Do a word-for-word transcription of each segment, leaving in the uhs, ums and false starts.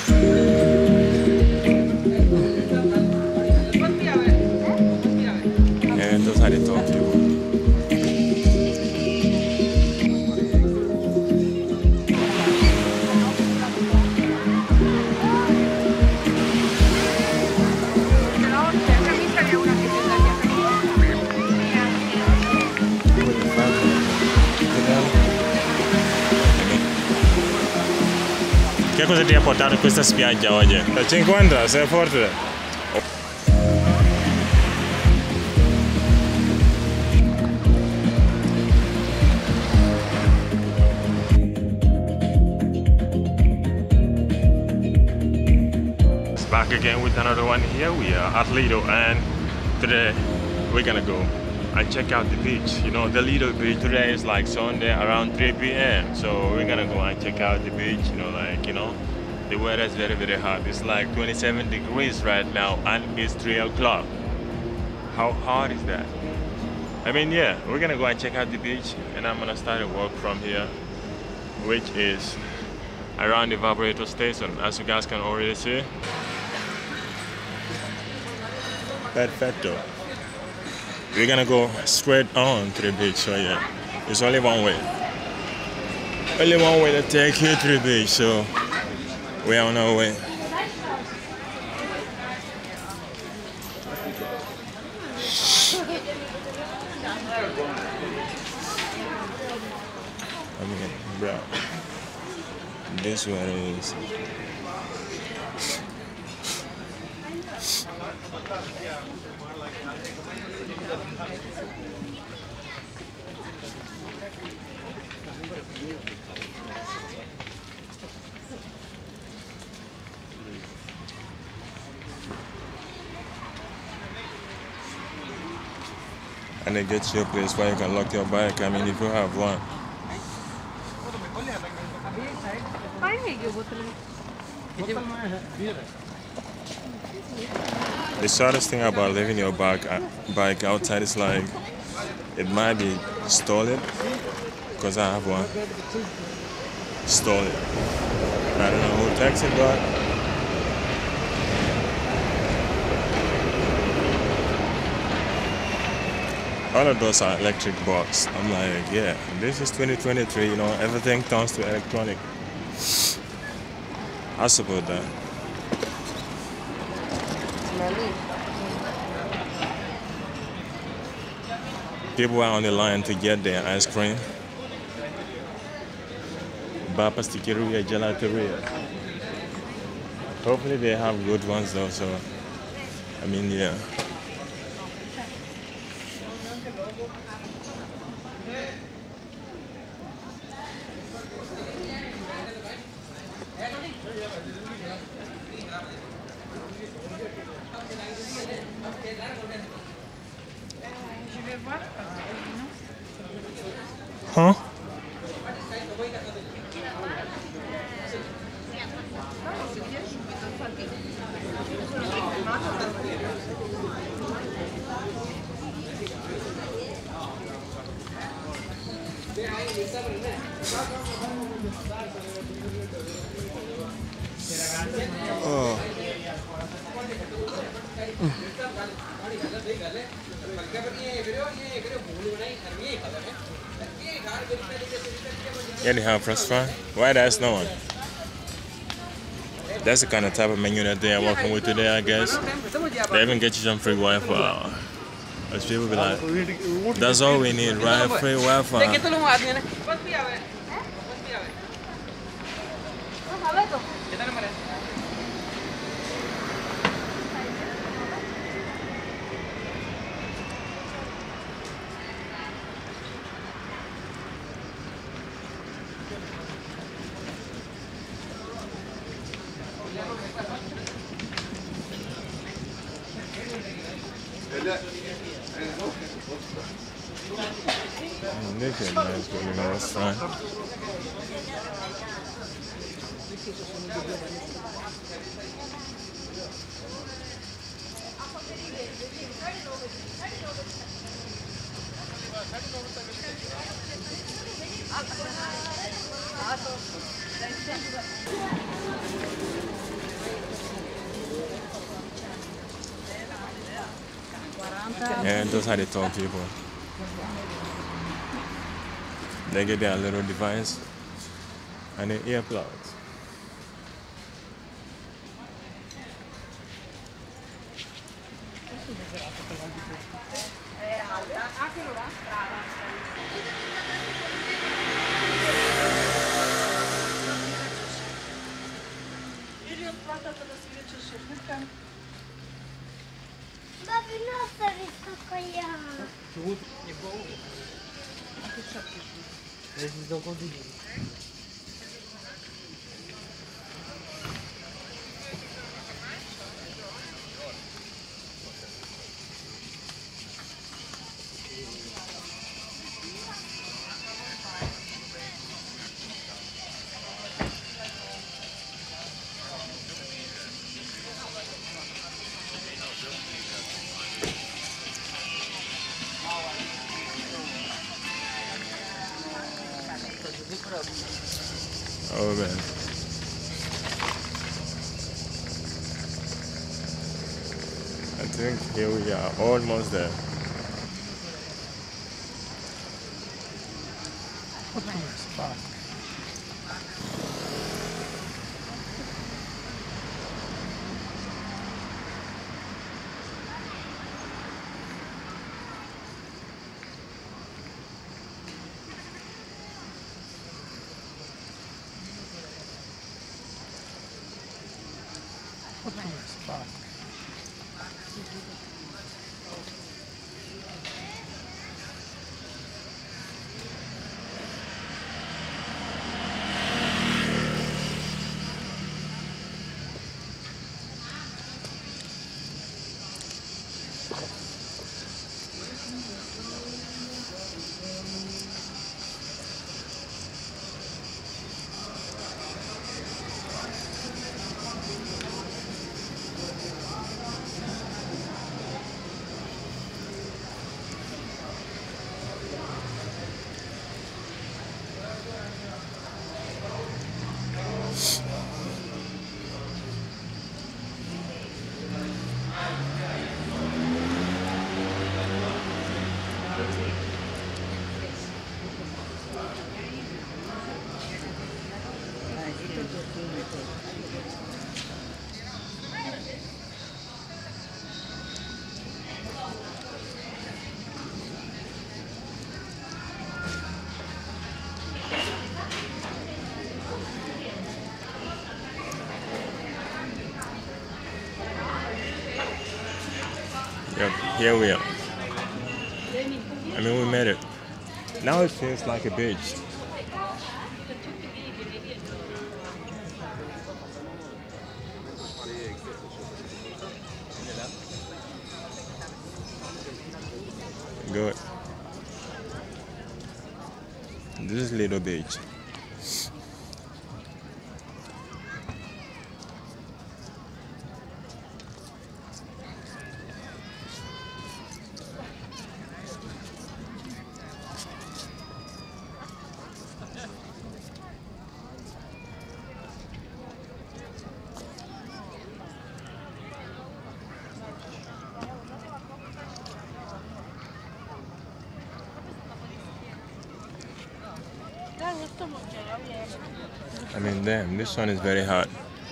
And those are the Tokyo. Che cosa ti ha portato in questa spiaggia oggi? cinquanta, sei forte. Back again with another one here. We are at Lido, and today we're gonna go and check out the beach. You know, the Lido beach today is like Sunday around three p m So we're gonna go and check out the beach. You know, like, you know, the weather is very, very hot. It's like twenty-seven degrees right now, and it's three o'clock. How hot is that? I mean, yeah, we're gonna go and check out the beach, and I'm gonna start a walk from here, which is around the Evaporator station, as you guys can already see. Perfecto. We're gonna go straight on to the beach, so yeah, it's only one way. Only one way to take you to the beach, so we're on our way. I mean, bro, this one is. And they get you a place where you can lock your bike. I mean, if you have one. The saddest thing about leaving your bike, bike outside is like, it might be stolen, because I have one. Stolen. I don't know who takes it, but all of those are electric bikes. I'm like, yeah, this is twenty twenty-three, you know, everything turns to electronic. I support that. People are on the line to get their ice cream. Bapastikiria, gelateria. Hopefully they have good ones though, so I mean, yeah. Huh? Oh. Yeah, they have restaurant. Why there's no one? That's the kind of type of menu that they are working with today, I guess. They even get you some free Wi-Fi. As people be like, that's all we need, right? Free Wi-Fi. And this is a nice little restaurant. And those are the tall people. They get their little device and the earplugs. Babi, nossa, Viscocoia. Eles não conseguiram. Oh man. I think here we are almost there. Yep, here we are. I mean, we made it. Now it feels like a beach. Good. This is Lido Beach. I mean, damn, this one is very hot.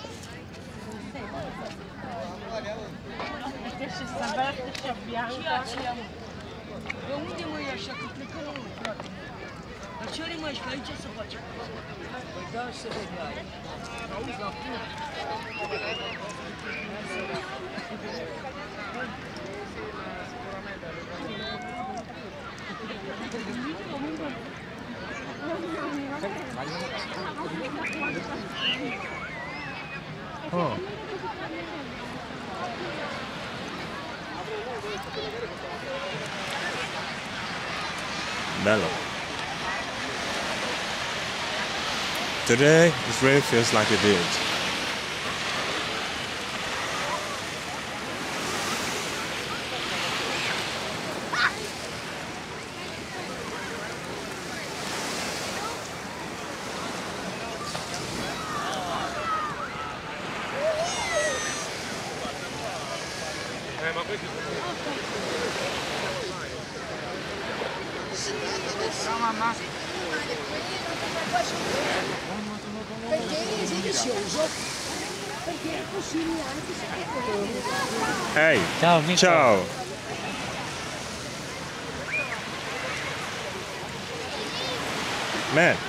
Oh. Bello. Today, this really feels like a beach. Hey, my Ehi, Ciao, Vito. ciao. Man.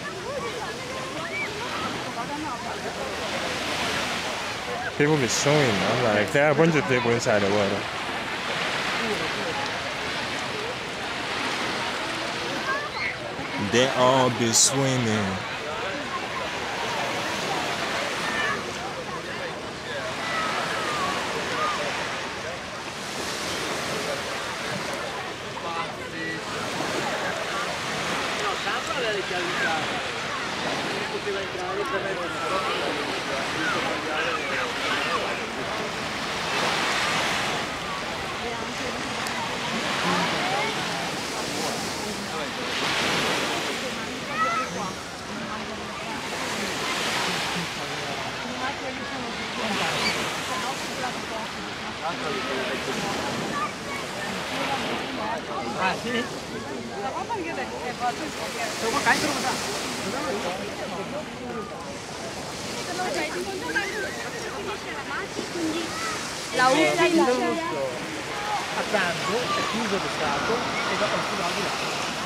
People be swimming. I'm like, there are a bunch of people inside the water. They all be swimming. Ah, sì? La usa in A pranzo è chiuso lo stato e dopo si va di là.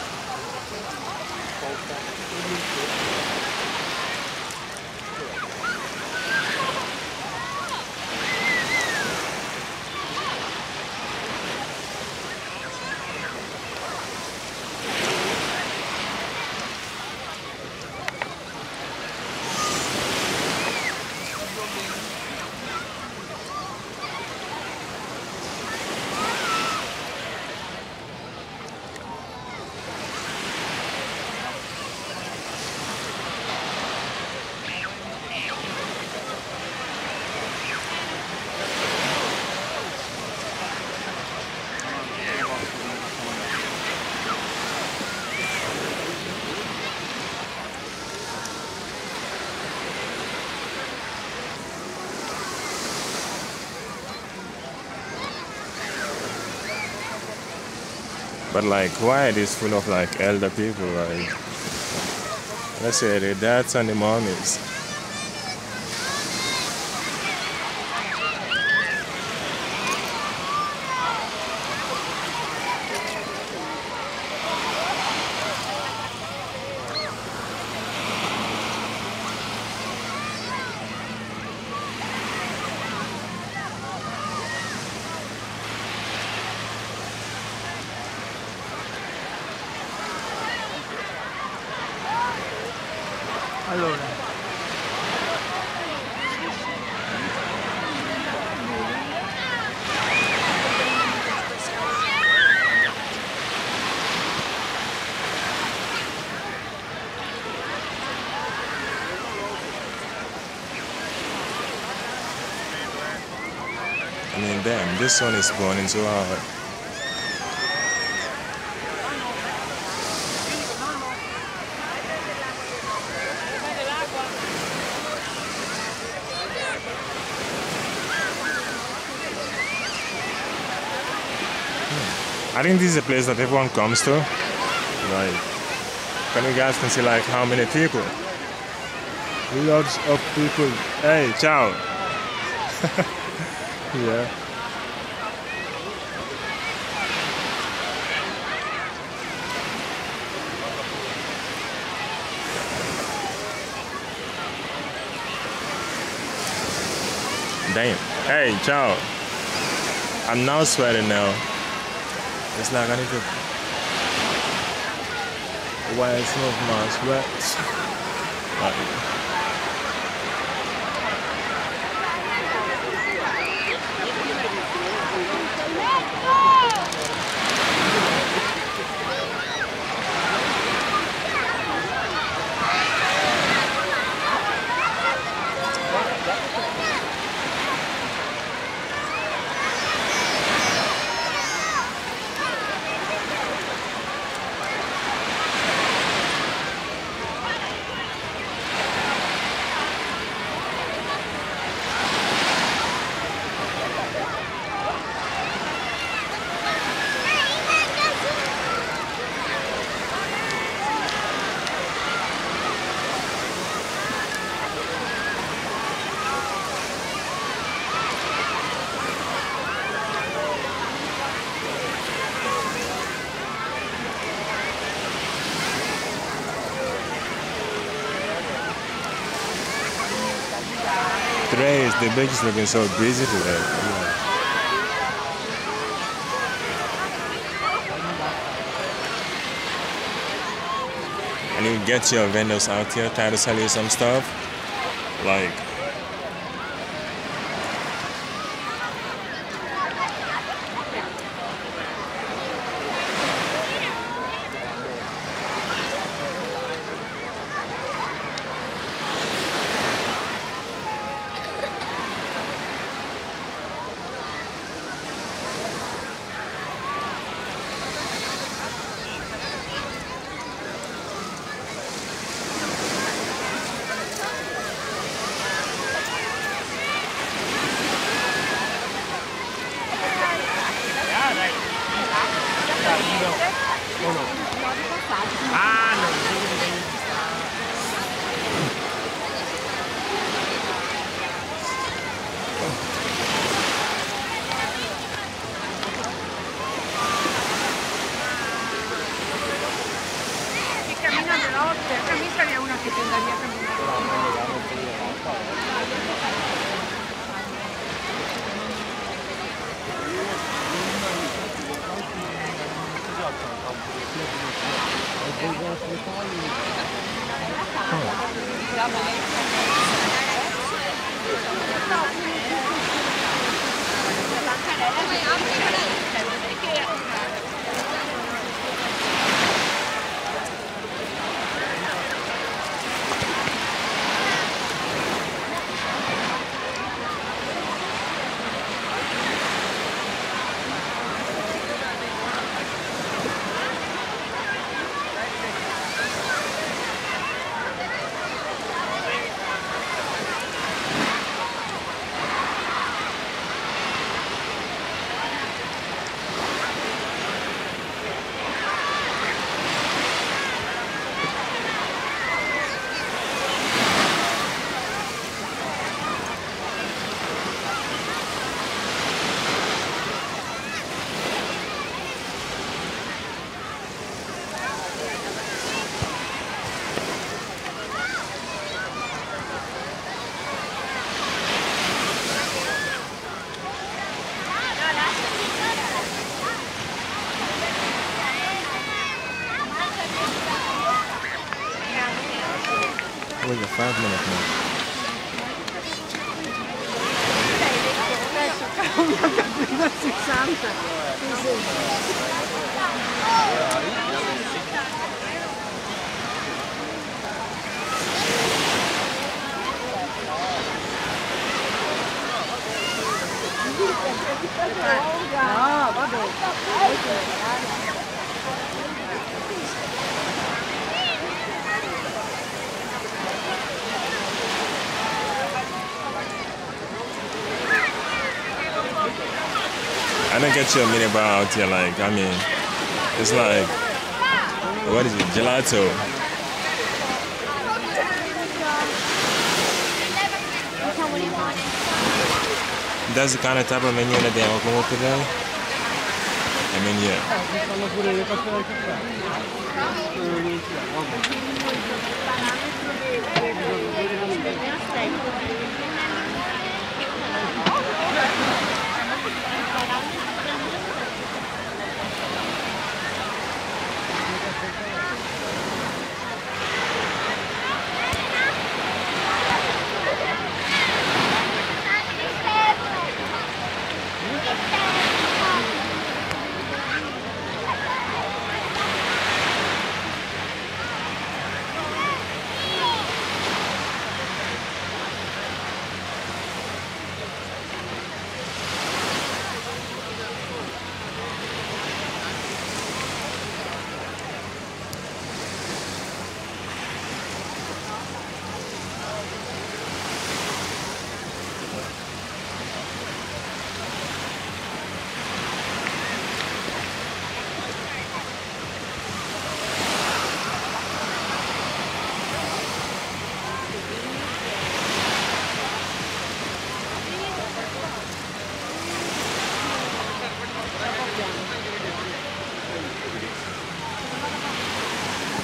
But like, why it is full of like elder people? Like, let's say the dads and the mommies. Allora, I mean, damn, this sun is burning so hard. I think this is a place that everyone comes to. Like, can you guys can see like how many people? Lots of people. Hey, ciao. Yeah. Damn. Hey, ciao. I'm now sweating now. It's like I need to wipe some of my sweat. Like, Today is the beach is looking so busy today. Yeah. And you get your vendors out here trying to sell you some stuff. Like Ah, non devi Si camina veloce, a mí sería una que tendría que caminar. wait a five minutes now. No, vabbè. I didn't get you a mini bar out here. Like, I mean, it's like, what is it? Gelato. That's the kind of type of menu that they open up today. I mean, yeah.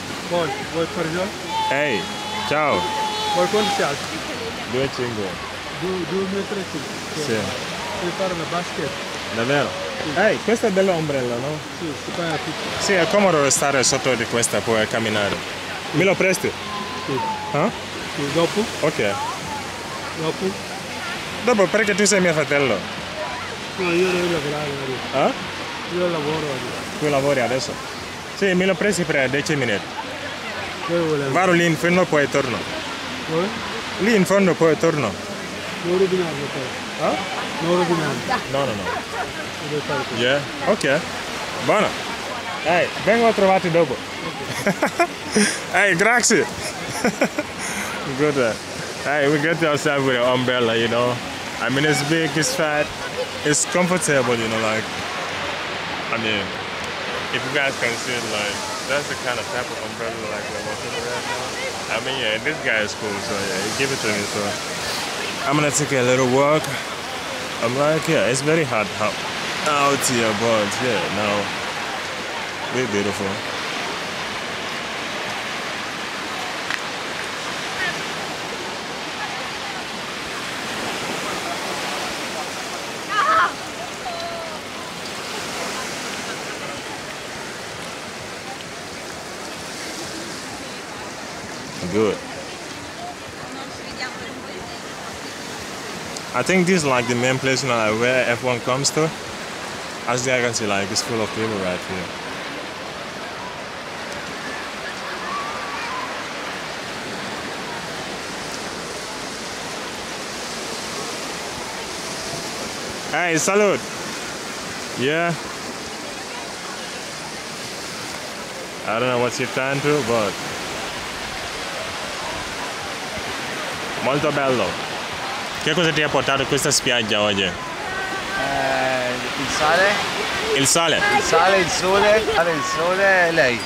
Vuoi, vuoi fare già? Ehi, ciao. Vuoi quanti si alza? Due cinque. due metri e Sì. puoi fare una basket. Davvero? Ehi, questa è bella ombrella, no? Sì, si fa tutto. Sì, è comodo stare sotto di questa poi camminare. Me lo presti? Sì. Ah? Sì, dopo? Ok. Dopo? Dopo perché tu sei mio fratello? No, io devo lavorare adesso. Ah? Io lavoro adesso. Tu lavori adesso? Sì, me lo presti per dieci minuti. Dove volevo? Vado lì in fondo poi torno. Dove? Lì in fondo poi torno. Non rovinarlo poi. Ah? Non rovinarlo. No, no, no. Devo fare così. Yeah, ok. Buono. Ehi, vengo a trovarti dopo. Hey, grazie. Good. uh, Hey, we get outside with an umbrella, you know. I mean, it's big, it's fat, it's comfortable, you know, like, I mean, if you guys can see it, like, that's the kind of type of umbrella, like, we're working with right now. I mean, yeah, this guy is cool, so yeah, he give it to me, so I'm gonna take a little walk. I'm like, yeah, it's very hot out, out here, but yeah, now, very beautiful. Good. I think this is like the main place now, like, where everyone comes to. As you can see, like, it's full of people right here. Hey, salute. Yeah. I don't know what you're trying to, but molto bello. Che cosa ti ha portato a questa spiaggia oggi? Eh, il sale, Il sale. il sale, il sole, il sole e lei.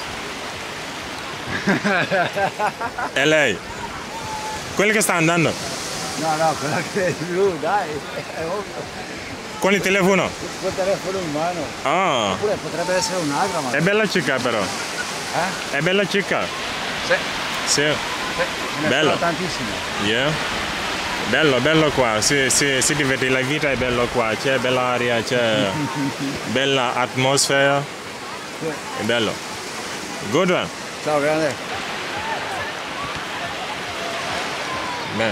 E lei? Quello che sta andando? No, no, quella che è giù, dai. Con il telefono? Col telefono in mano. Ah, Oppure potrebbe essere un'altra, ma... è bella città però. Eh? È bella città. Sì, Sì. sì. Ce ne Bello. sono tantissime. Yeah. Bello, bello qua. Si, si, si diverte, la vita è bella qua. C'è bella aria, c'è bella atmosfera. Sì. È bello. Good one. Ciao, grande. Man.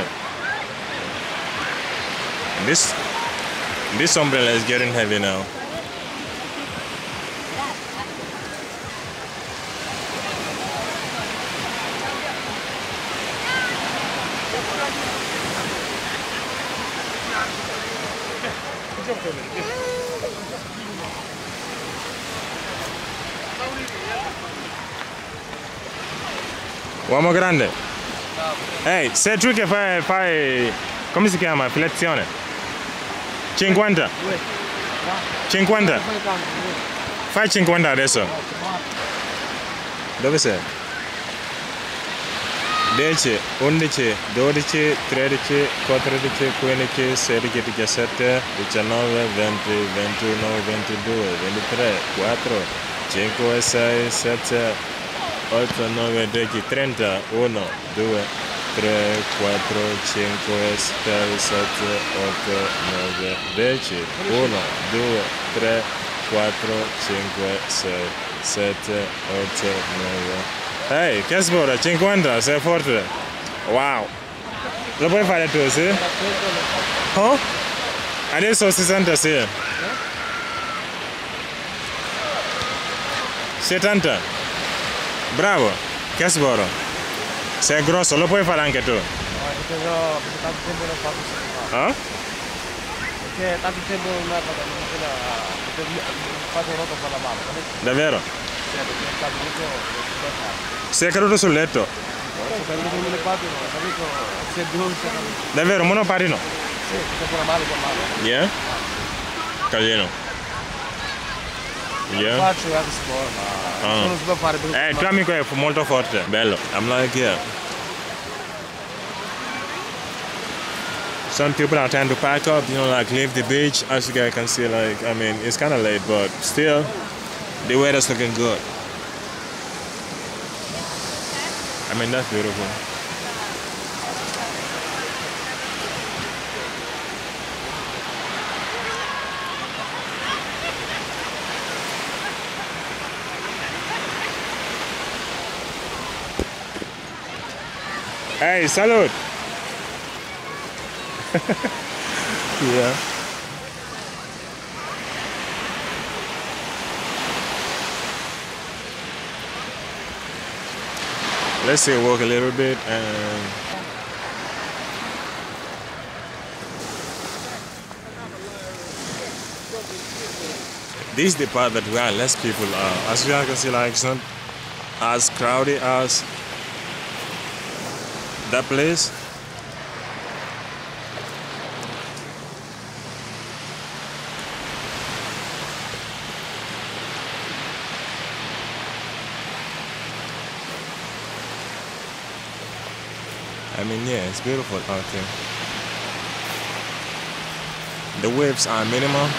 This this umbrella is getting heavy now. Uomo grande. Ehi, sei tu che fai, fai, come si chiama? Flessione? cinquanta. cinquanta. Fai cinquanta adesso. Dove sei? dieci, undici, dodici, tredici, quattordici, quindici, sedici, diciassette, diciannove, venti, ventuno, ventidue, ventitré, quattro, cinque, sei, sette, otto, nove, dieci, trenta, uno, due, tre, quattro, cinque, sei, sette, otto, nove, dieci, uno, due, tre, quattro, cinque, sei, sette, otto, nove. Ehi, che sbora, cinquanta, sei forte. Wow. Lo puoi fare tu, sì? Oh? Adesso sessanta, sì. settanta. Bravo. Che sbora. Sei grosso, lo puoi fare anche tu. No, perché io perché tanto tempo non ho fatto. Ah? Perché tanto tempo non ho fatto, non quella... perché ho fatto rotto per la mano. Davvero? Sì, perché è stato tutto... non fatto. Sei caduto sul letto. Sono caduto con le patte, non ho capito se è due se è... Davvero, monopattino? Sì, perché pure male con male. Yeah? Casino. Yeah? Faccio anche sport, ma Ah. non si può fare per Eh, il tuo amico è molto forte. Bello. I'm like, yeah. Some people are trying to pack up, you know, like leave the beach. As you guys can see, like, I mean, it's kind of late, but still, the weather's looking good. I mean, that's beautiful. Hey, salud. Yeah. Let's say walk a little bit and this is the part that where less people are. As you can see, like it's not as crowded as that place. I mean, yeah, it's beautiful out there. The waves are minimal.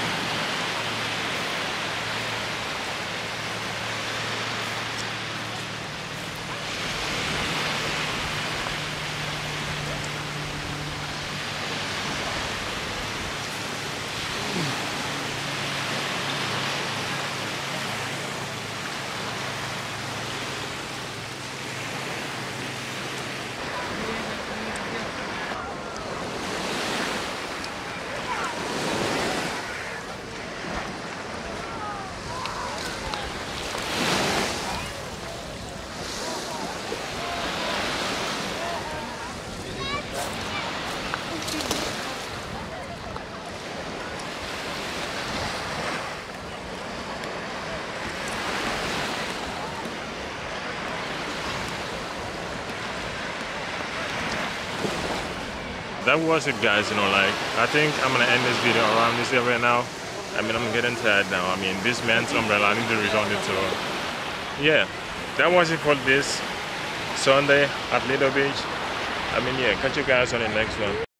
That was it, guys. You know, like, I think I'm gonna end this video around this area now. I mean, I'm getting tired now. I mean, this man's umbrella, I need to resolve it. So yeah, that was it for this Sunday at Lido Beach. I mean, yeah, catch you guys on the next one.